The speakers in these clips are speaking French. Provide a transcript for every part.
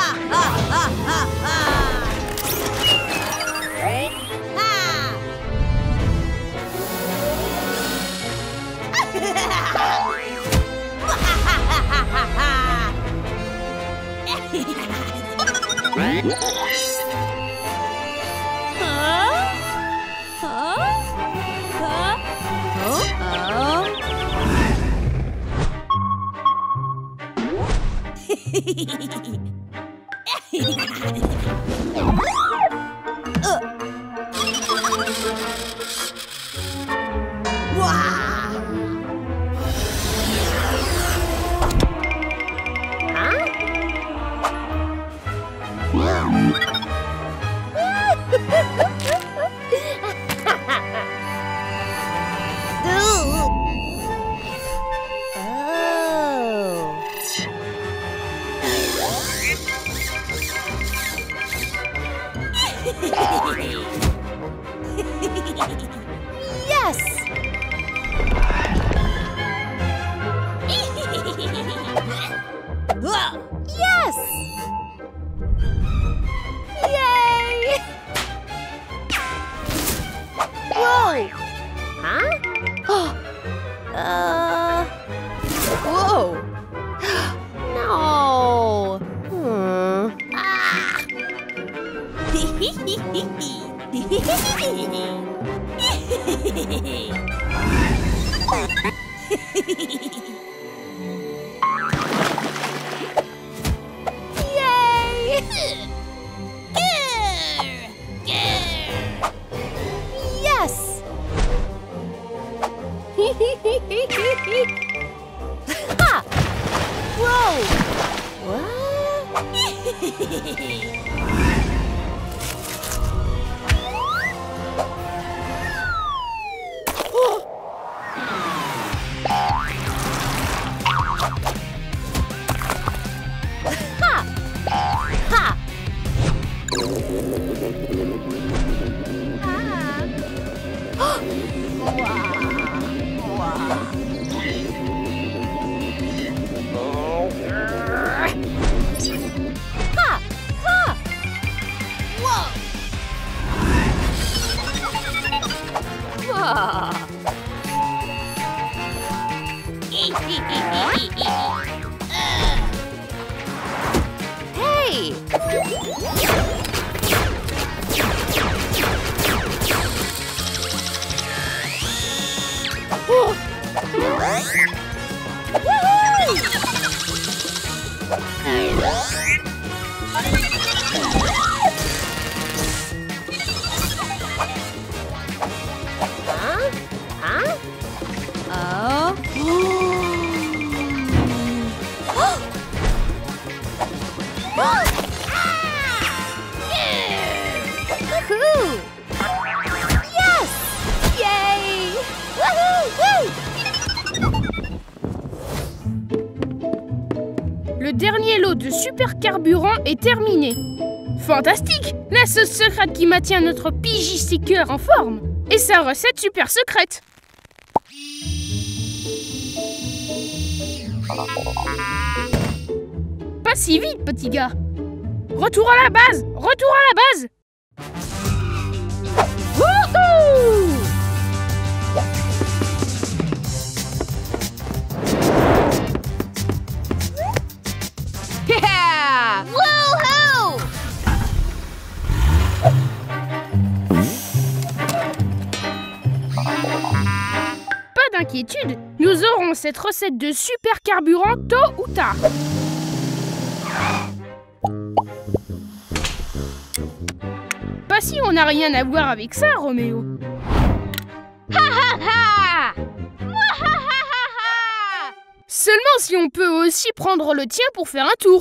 Le dernier lot de super carburant est terminé. Fantastique! La sauce secrète qui maintient notre Piggy-Sticker en forme. Et sa recette super secrète. Pas si vite, petit gars. Retour à la base! Retour à la base! Wouhou! Yeah! Woohoo! Pas d'inquiétude, nous aurons cette recette de super carburant tôt ou tard. Pas si on n'a rien à voir avec ça, Roméo. Ha ha ha! Seulement si on peut aussi prendre le tien pour faire un tour.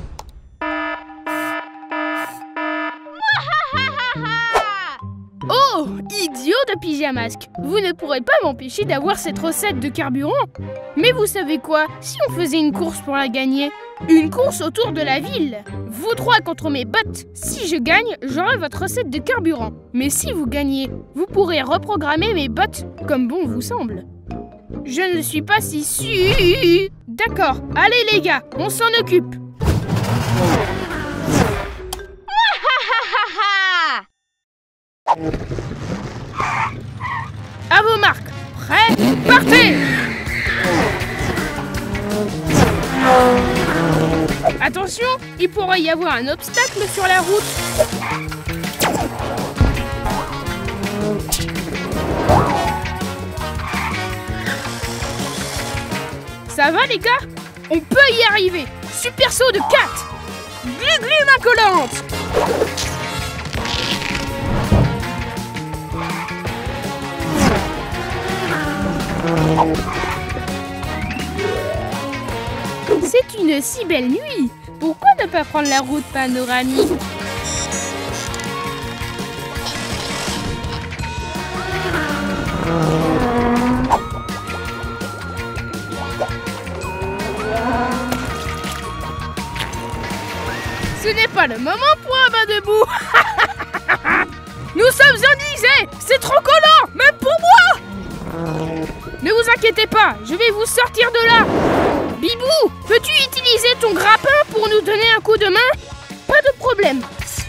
Oh, idiot de pyjamasque! Vous ne pourrez pas m'empêcher d'avoir cette recette de carburant. Mais vous savez quoi? Si on faisait une course pour la gagner? Une course autour de la ville. Vous trois contre mes bots. Si je gagne, j'aurai votre recette de carburant. Mais si vous gagnez, vous pourrez reprogrammer mes bots comme bon vous semble. Je ne suis pas si sûr. D'accord, allez les gars, on s'en occupe. À vos marques. Prêts? Partez! Attention, il pourrait y avoir un obstacle sur la route. Ça va les gars? On peut y arriver. Super saut de 4. Glu-glu main collante. C'est une si belle nuit. Pourquoi ne pas prendre la route panoramique? Ce n'est pas le moment pour un bain debout. Nous sommes enlisés. C'est trop collant, même pour moi. Ne vous inquiétez pas, je vais vous sortir de là. Bibou, peux-tu utiliser ton grappin pour nous donner un coup de main? Pas de problème.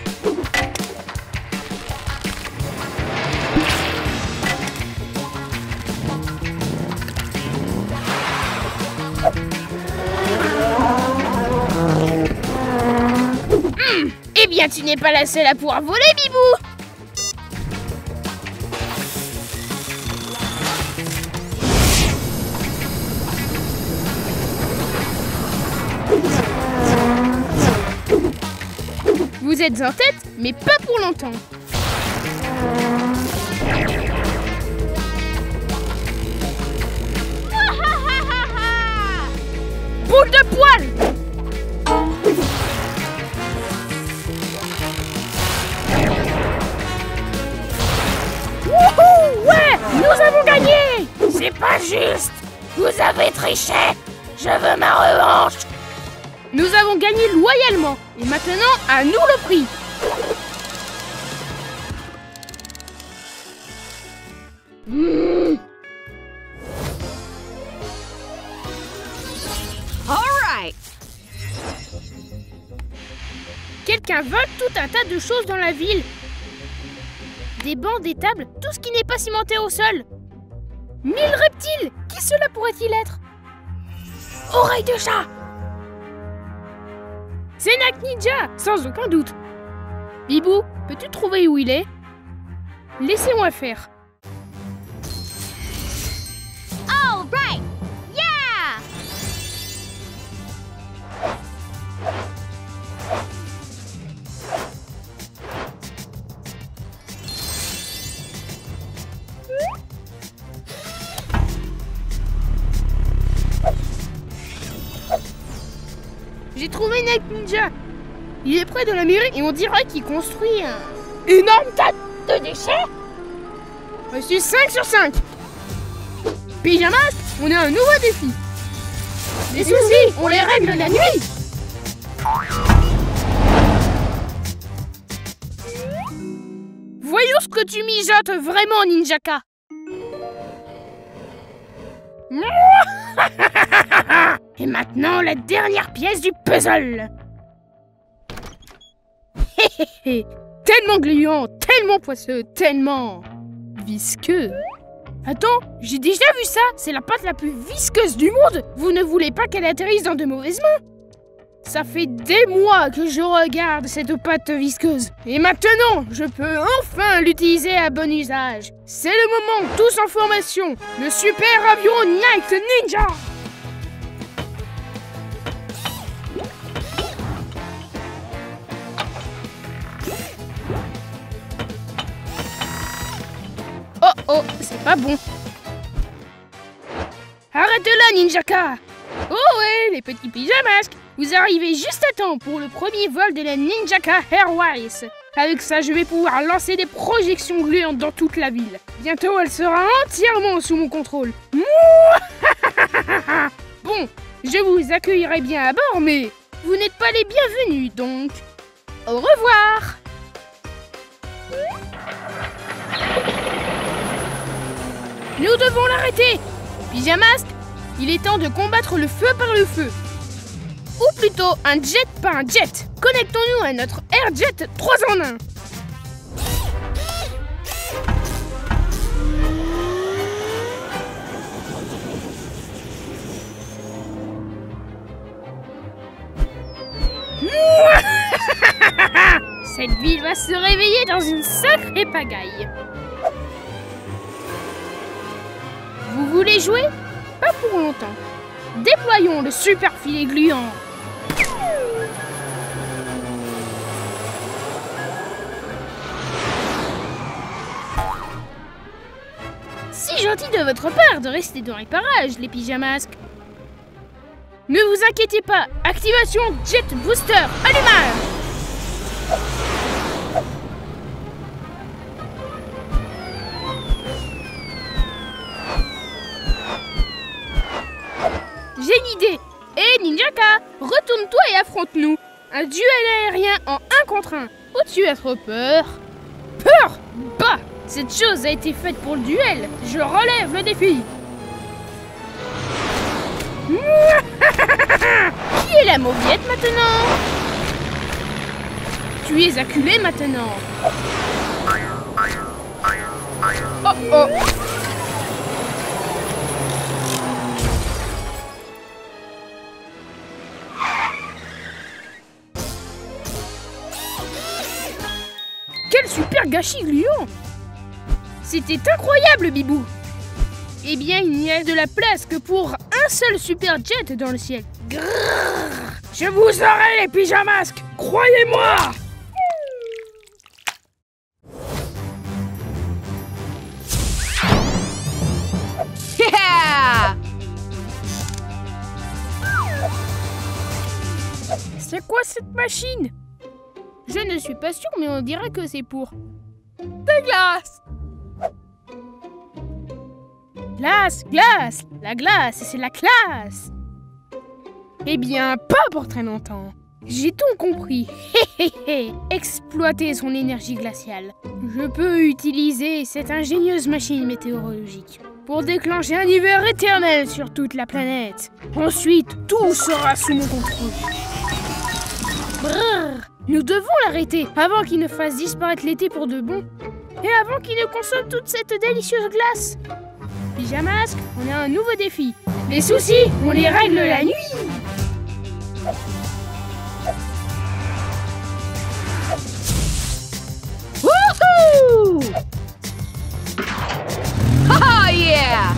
Eh bien, tu n'es pas la seule à pouvoir voler, Bibou. Vous êtes en tête, mais pas pour longtemps. Boule de poil! Wouhou! Ouais! Nous avons gagné! C'est pas juste! Vous avez triché! Je veux ma revanche! Nous avons gagné loyalement. Et maintenant, à nous le prix. All right. Quelqu'un vole tout un tas de choses dans la ville. Des bancs, des tables, tout ce qui n'est pas cimenté au sol. 1000 reptiles! Qui cela pourrait-il être? Oreille de chat! C'est Nak Ninja, sans aucun doute. Bibou, peux-tu trouver où il est? Laissez-moi faire. All right. Yeah. J'ai trouvé Nak Ninja. Il est près de la mairie et on dirait qu'il construit un énorme tas de déchets. Je suis 5 sur 5. Pyjamas, on a un nouveau défi. Les soucis, on les règle la nuit. Voyons ce que tu mijotes vraiment, Ninjaka. Et maintenant, la dernière pièce du puzzle. Tellement gluant, tellement poisseux, tellement visqueux. Attends, j'ai déjà vu ça. C'est la pâte la plus visqueuse du monde. Vous ne voulez pas qu'elle atterrisse dans de mauvaises mains? Ça fait des mois que je regarde cette pâte visqueuse. Et maintenant, je peux enfin l'utiliser à bon usage. C'est le moment, tous en formation. Le super avion Night Ninja. Oh oh, c'est pas bon. Arrête-la, Ninjaka. Oh ouais, les petits pyjamas. Vous arrivez juste à temps pour le premier vol de la Ninjaka Airways. Avec ça, je vais pouvoir lancer des projections gluantes dans toute la ville. Bientôt, elle sera entièrement sous mon contrôle. Bon, je vous accueillerai bien à bord, mais vous n'êtes pas les bienvenus, donc au revoir. Nous devons l'arrêter. Pyjamas, il est temps de combattre le feu par le feu. Ou plutôt un jet par un jet. Connectons-nous à notre Airjet 3 en 1. Cette ville va se réveiller dans une sacrée pagaille. Vous voulez jouer? Pas pour longtemps. Déployons le super filet gluant. Si gentil de votre part de rester dans les parages, les pyjamasques. Ne vous inquiétez pas, activation Jet Booster, allumage! J'ai une idée. Hé Ninjaka, retourne-toi et affronte-nous. Un duel aérien en 1 contre 1. Ou-tu as trop peur? Peur? Bah, cette chose a été faite pour le duel. Je relève le défi. Qui est la mauviette maintenant? Tu es acculé maintenant. Oh oh. Quel super gâchis gluant! C'était incroyable, Bibou! Eh bien, il n'y a de la place que pour un seul super jet dans le ciel. Grrr, je vous aurai, les pyjamasques! Croyez-moi! Yeah! C'est quoi cette machine? Je ne suis pas sûre, mais on dirait que c'est pour... Des glaces! Glace, glace! La glace, c'est la classe! Eh bien, pas pour très longtemps. J'ai tout compris. Hé hé hé! Exploiter son énergie glaciale. Je peux utiliser cette ingénieuse machine météorologique pour déclencher un hiver éternel sur toute la planète. Ensuite, tout sera sous mon contrôle. Brrr! Nous devons l'arrêter avant qu'il ne fasse disparaître l'été pour de bon. Et avant qu'il ne consomme toute cette délicieuse glace. Pyjamasque, on a un nouveau défi. Les soucis, on les règle la nuit. Woohoo! Oh yeah!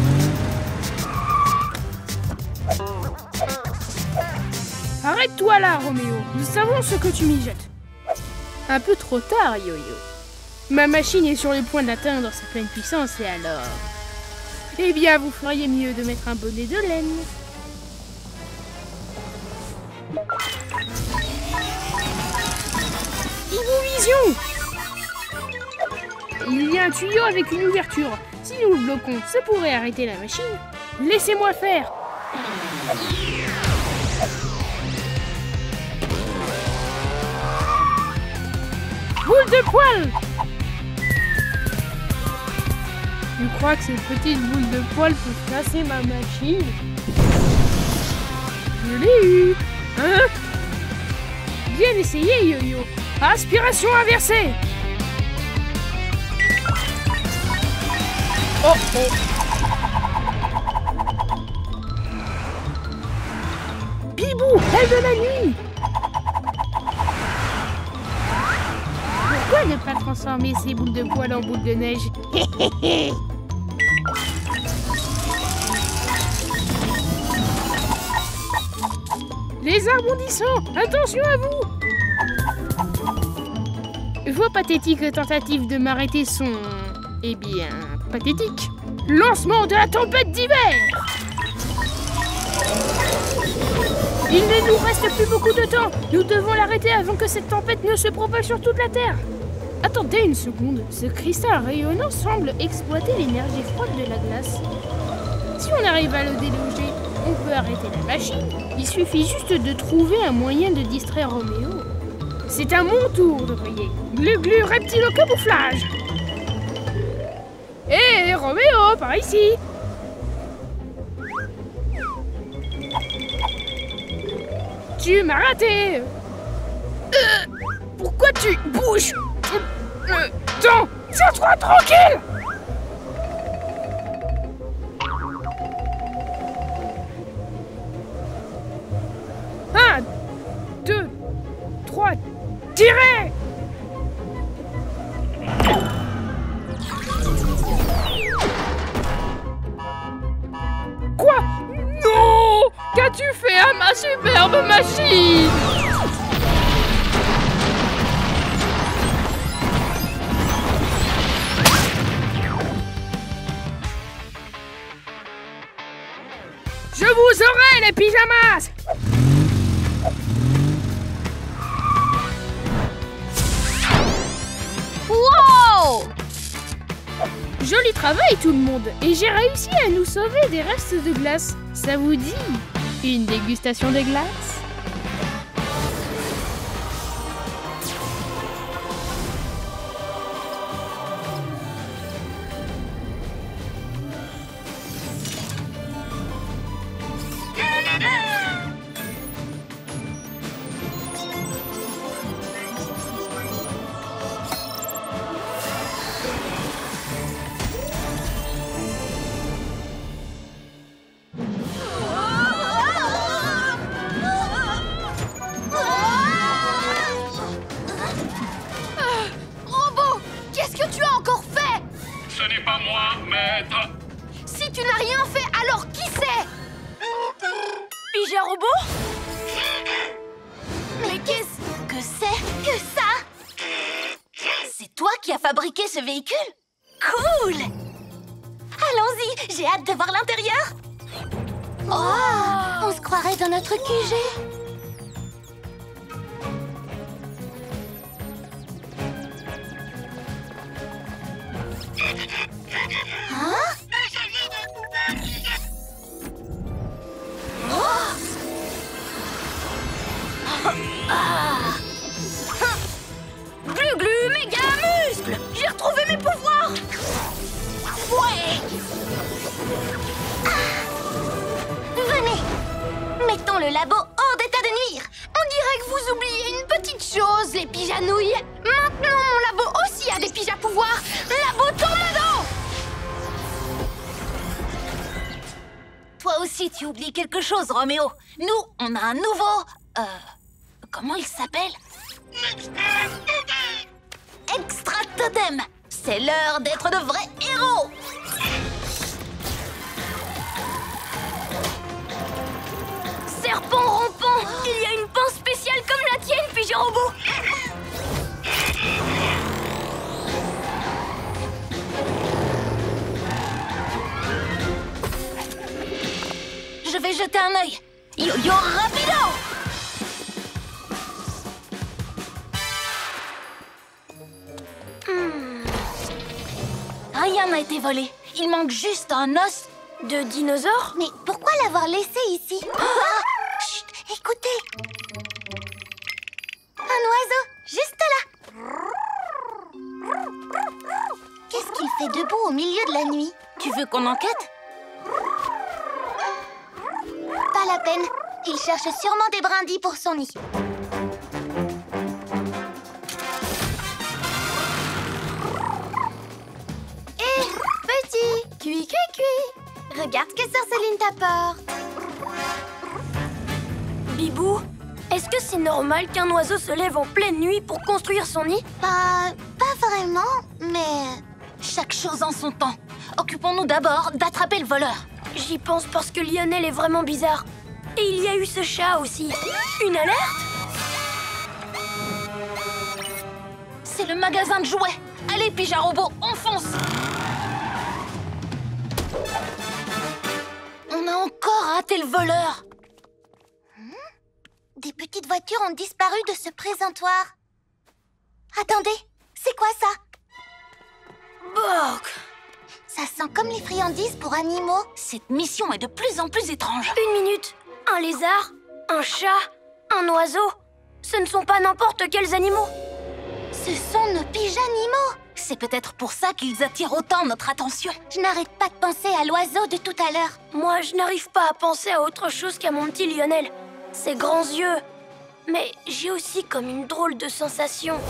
Arrête-toi là, Roméo. Nous savons ce que tu mijotes. Un peu trop tard, Yo-Yo. Ma machine est sur le point d'atteindre sa pleine puissance et alors... Eh bien, vous feriez mieux de mettre un bonnet de laine. Vision! Il y a un tuyau avec une ouverture. Si nous le bloquons, ça pourrait arrêter la machine. Laissez-moi faire. Boule de poil! Tu crois que cette petite boule de poil peut casser ma machine? Je l'ai eu! Hein? Bien essayé, Yo-Yo! Aspiration inversée! Oh oh! Bibou, elle de la nuit! Pourquoi ne pas transformer ces boules de poil en boules de neige? Les arrondissants, attention à vous! Vos pathétiques tentatives de m'arrêter sont... eh bien, pathétiques. Lancement de la tempête d'hiver! Il ne nous reste plus beaucoup de temps. Nous devons l'arrêter avant que cette tempête ne se propage sur toute la Terre. Attendez une seconde. Ce cristal rayonnant semble exploiter l'énergie froide de la glace. Si on arrive à le déloger, on peut arrêter la machine. Il suffit juste de trouver un moyen de distraire Roméo. C'est à mon tour de briller. Glu-glu, reptile au camouflage. Hé, Roméo, par ici. Tu m'as raté. Pourquoi tu bouges tout le temps? Tiens-toi tranquille! Un, deux, trois, tirez! Quoi? Non! Qu'as-tu fait à ma superbe machine? Je vous aurai, les pyjamas! Wow! Joli travail tout le monde! Et j'ai réussi à nous sauver des restes de glace. Ça vous dit une dégustation de glace? Robot, qu'est-ce que tu as encore fait? Ce n'est pas moi, maître. Si tu n'as rien fait, alors qui c'est? Pija Robot? Mais qu'est-ce que c'est que ça? C'est toi qui as fabriqué ce véhicule? Cool! Allons-y, j'ai hâte de voir l'intérieur. Oh, on se croirait dans notre QG. Hein? Oh! Ah! Glu glu, méga muscle! J'ai retrouvé mes pouvoirs! Ouais! Venez! Mettons le labo hors d'état de nuire! On dirait que vous oubliez une petite chose, les pyjanouilles! Maintenant, mon labo aussi a des pyja-pouvoirs! Labo Tornado! Toi aussi, tu oublies quelque chose, Roméo. Nous, on a un nouveau... comment il s'appelle? Extra Totem! C'est l'heure d'être de vrais héros! Serpent rampant! Il y a une pince spéciale comme la tienne, Pija Robot! Je vais jeter un œil. Yo-yo rapido! Rien n'a été volé. Il manque juste un os de dinosaure. Mais pourquoi l'avoir laissé ici? Chut, écoutez. Un oiseau, juste là. Qu'est-ce qu'il fait debout au milieu de la nuit? Tu veux qu'on enquête? Pas la peine. Il cherche sûrement des brindilles pour son nid. Hé, petit! Cui, cui, cui! Regarde que Sœur Céline t'apporte. Bibou, est-ce que c'est normal qu'un oiseau se lève en pleine nuit pour construire son nid? Pas vraiment, mais... Chaque chose en son temps. Occupons-nous d'abord d'attraper le voleur. J'y pense parce que Lionel est vraiment bizarre. Et il y a eu ce chat aussi. Une alerte? C'est le magasin de jouets. Allez, Pija Robot, on fonce. On a encore raté le voleur. Des petites voitures ont disparu de ce présentoir. Attendez, c'est quoi ça? Bork! Ça sent comme les friandises pour animaux. Cette mission est de plus en plus étrange. Une minute. Un lézard, un chat, un oiseau. Ce ne sont pas n'importe quels animaux. Ce sont nos pyjanimaux. C'est peut-être pour ça qu'ils attirent autant notre attention. Je n'arrête pas de penser à l'oiseau de tout à l'heure. Moi, je n'arrive pas à penser à autre chose qu'à mon petit Lionel. Ses grands yeux, Mais j'ai aussi comme une drôle de sensation.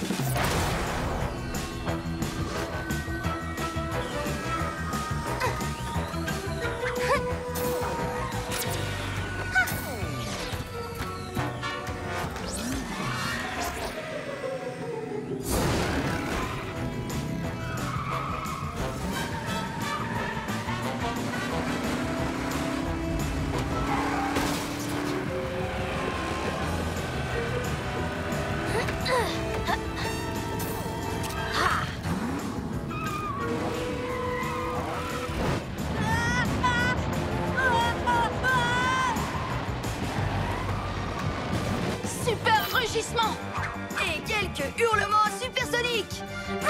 Super rugissement! Et quelques hurlements supersoniques.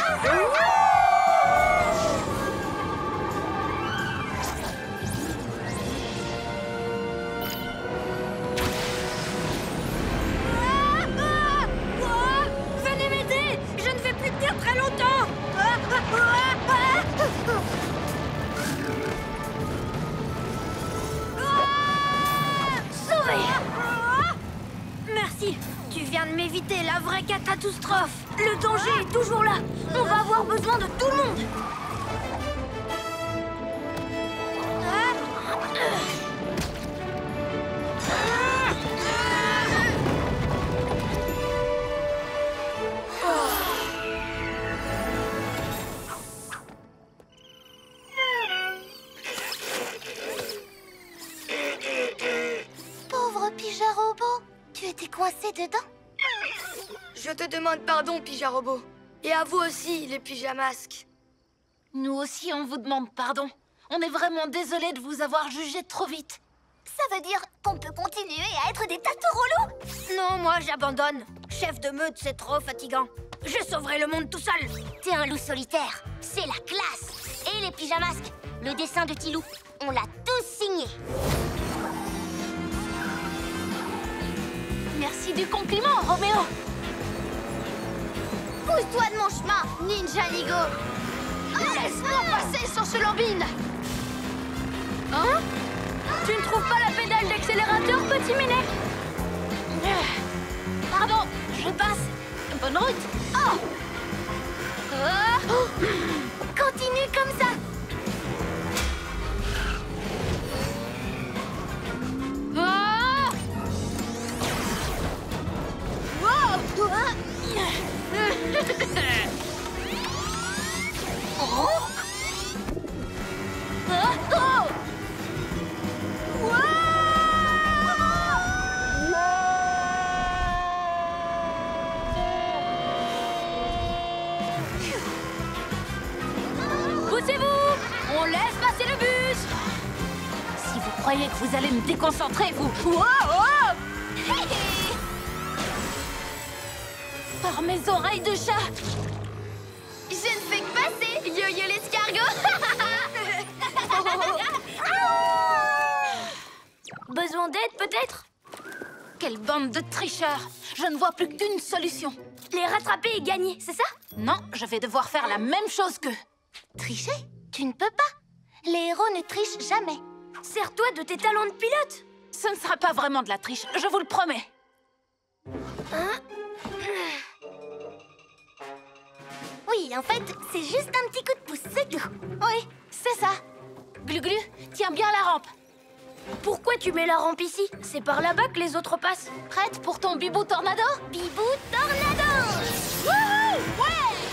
Venez m'aider! Je ne vais plus tenir très longtemps! Sauvé! Merci! Tu viens de m'éviter la vraie catastrophe! Le danger est toujours là! On va avoir besoin de tout le monde! Pauvre Pyja-Robot, tu étais coincé dedans? Je te demande pardon, Pyja-Robot. Et à vous aussi, les pyjamasques. Nous aussi, on vous demande pardon. On est vraiment désolé de vous avoir jugé trop vite. Ça veut dire qu'on peut continuer à être des tatorolous? Non, moi j'abandonne. Chef de meute, c'est trop fatigant. Je sauverai le monde tout seul. T'es un loup solitaire, c'est la classe. Et les pyjamasques, le dessin de Tilou, on l'a tous signé. Merci du compliment, Roméo. Pousse-toi de mon chemin, Ninja Nigo. Laisse-moi passer sur ce lambine. Hein? Tu ne trouves pas la pédale d'accélérateur, petit minet? Pardon, je passe. Bonne route. Oh. Continue comme ça. Ah! Wow. Oh! Ah! Oh! Poussez-vous! On laisse passer le bus! Si vous croyez que vous allez me déconcentrer, vous... Wow, wow. Par mes oreilles de chat! Je ne fais que passer, yo-yo l'escargot. Besoin d'aide, peut-être? Quelle bande de tricheurs! Je ne vois plus qu'une solution. Les rattraper et gagner, c'est ça? Non, je vais devoir faire la même chose qu'eux. Tricher? Tu ne peux pas. Les héros ne trichent jamais. Sers-toi de tes talents de pilote. Ce ne sera pas vraiment de la triche, je vous le promets. Oui, en fait, c'est juste un petit coup de pouce, c'est tout. Oui, c'est ça. Glu-Glu, tiens bien la rampe. Pourquoi tu mets la rampe ici? C'est par là-bas que les autres passent. Prête pour ton bibou tornado? Bibou tornado. Wouhou! Ouais!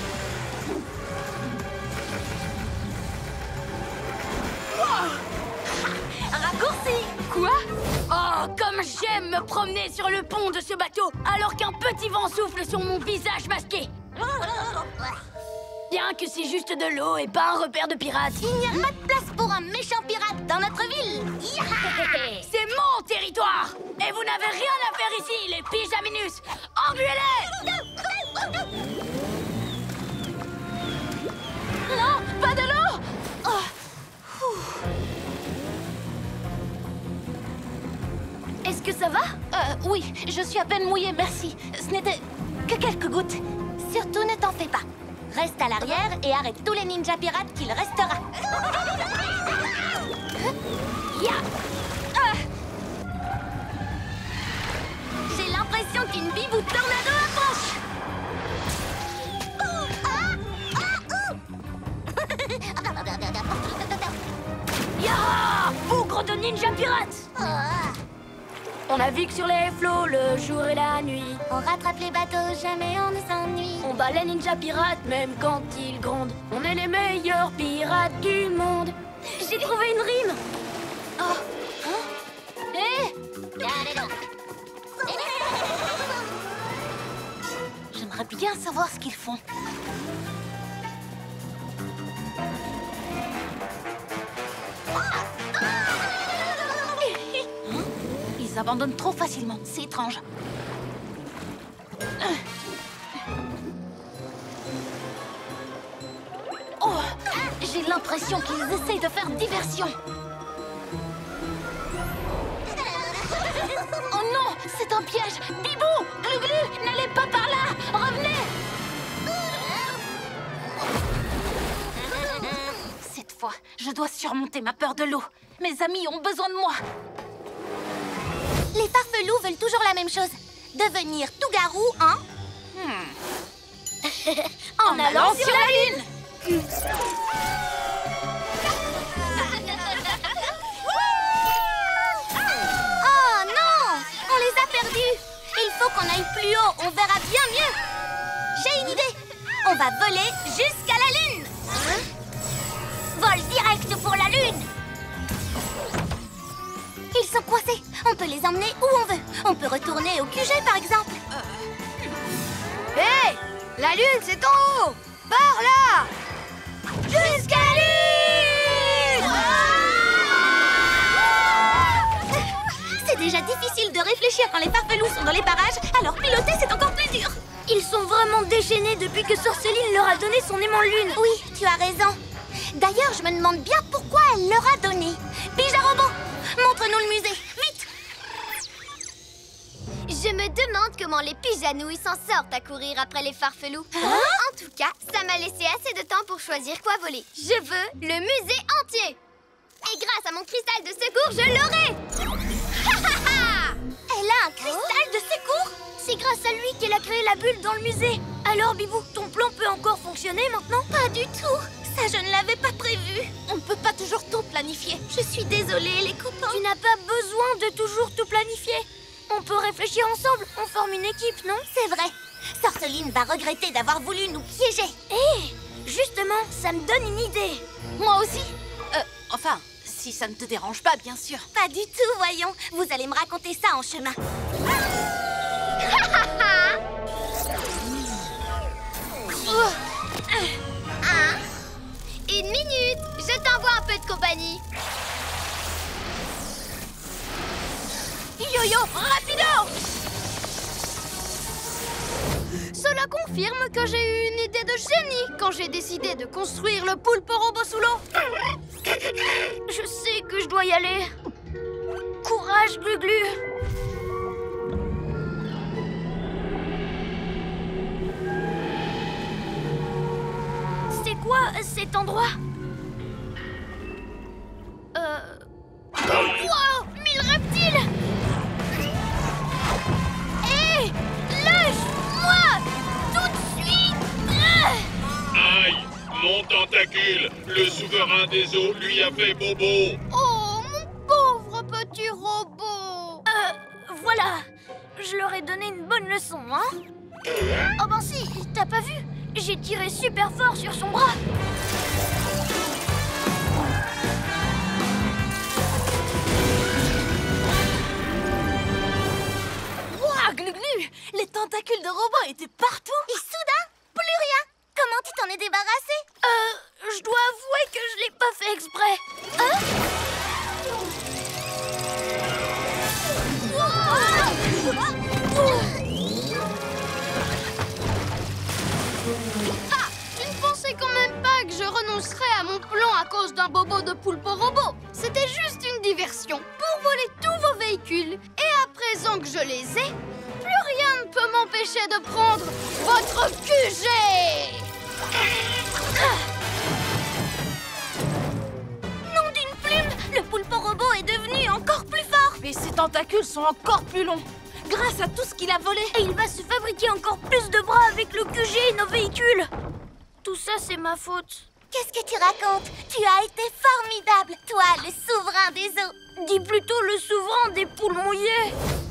Raccourci! Quoi? Oh, comme j'aime me promener sur le pont de ce bateau alors qu'un petit vent souffle sur mon visage masqué. Bien que c'est juste de l'eau et pas un repère de pirates. Il n'y a pas de place pour un méchant pirate dans notre ville. C'est mon territoire! Et vous n'avez rien à faire ici, les pyjaminus! Engueulez-les! Non, pas de l'eau! Est-ce que ça va? Oui, je suis à peine mouillée, merci. Ce n'était que quelques gouttes. Surtout ne t'en fais pas. Reste à l'arrière et arrête tous les ninjas pirates qu'il restera. Ya! J'ai l'impression une bibou tornado approche. Ya! Bougre de ninja pirate! On navigue sur les flots le jour et la nuit. On rattrape les bateaux, jamais on ne s'ennuie. On bat les ninjas pirates même quand ils grondent. On est les meilleurs pirates du monde. J'ai trouvé une rime. Oh, hein? Hé! J'aimerais bien savoir ce qu'ils font. Ils abandonnent trop facilement, c'est étrange. Oh, j'ai l'impression qu'ils essayent de faire diversion. Oh non, c'est un piège. Bibou, Glu-Glu, n'allez pas par là. Revenez. Cette fois, je dois surmonter ma peur de l'eau. Mes amis ont besoin de moi. Les farfelous veulent toujours la même chose. Devenir tout garou En allant sur la lune. Oh non! On les a perdus. Il faut qu'on aille plus haut, on verra bien mieux. J'ai une idée. On va voler jusqu'à la lune. Vol direct pour la lune. Ils sont coincés. On peut les emmener où on veut. On peut retourner au QG, par exemple. Hé! La lune, c'est en haut! Par là! Jusqu'à la lune! C'est déjà difficile de réfléchir quand les farfelous sont dans les parages, alors piloter, c'est encore plus dur. Ils sont vraiment déchaînés depuis que Sorceline leur a donné son aimant lune. Oui, tu as raison. D'ailleurs, je me demande bien pourquoi elle leur a donné. Pyjarobot, montre-nous le musée, vite! Je me demande comment les pyjanouilles s'en sortent à courir après les farfelous. En tout cas, ça m'a laissé assez de temps pour choisir quoi voler. Je veux le musée entier. Et grâce à mon cristal de secours, je l'aurai. Elle a un cristal de secours? C'est grâce à lui qu'elle a créé la bulle dans le musée. Alors, Bibou, ton plan peut encore fonctionner maintenant? Pas du tout. Ça, je ne l'avais pas prévu. On ne peut pas toujours tout planifier. Je suis désolée, les copains. Tu n'as pas besoin de toujours tout planifier. On peut réfléchir ensemble, on forme une équipe, non? C'est vrai. Sorceline va regretter d'avoir voulu nous piéger. Hé! Justement, ça me donne une idée. Moi aussi. Enfin, si ça ne te dérange pas, bien sûr. Pas du tout, voyons. Vous allez me raconter ça en chemin. Une minute. Je t'envoie un peu de compagnie. Yo-yo, rapido! Cela confirme que j'ai eu une idée de génie quand j'ai décidé de construire le poulpe robot sous l'eau. Je sais que je dois y aller. Courage, Glu-Glu. C'est quoi cet endroit? Wow, 1000 reptiles! Hé! Lâche-moi! Tout de suite! Aïe! Mon tentacule! Le souverain des eaux lui a fait bobo! Oh, mon pauvre petit robot! Voilà. Je leur ai donné une bonne leçon, hein? Oh ben si, t'as pas vu? J'ai tiré super fort sur son bras. Ouah, Glu-Glu! Les tentacules de robot étaient partout! Et soudain, plus rien! Comment tu t'en es débarrassé? Je dois avouer que je l'ai pas fait exprès. Ah, tu ne pensais quand même pas que je renoncerais à mon plan à cause d'un bobo de poulpe robot. C'était juste une diversion pour voler tous vos véhicules. Et à présent que je les ai, plus rien ne peut m'empêcher de prendre votre QG. Nom d'une plume, le poulpe robot est devenu encore plus fort. Mais ses tentacules sont encore plus longs. grâce à tout ce qu'il a volé. Et il va se fabriquer encore plus de bras avec le QG et nos véhicules. Tout ça, c'est ma faute. Qu'est-ce que tu racontes? Tu as été formidable, toi, le souverain des eaux. Dis plutôt le souverain des poules mouillées.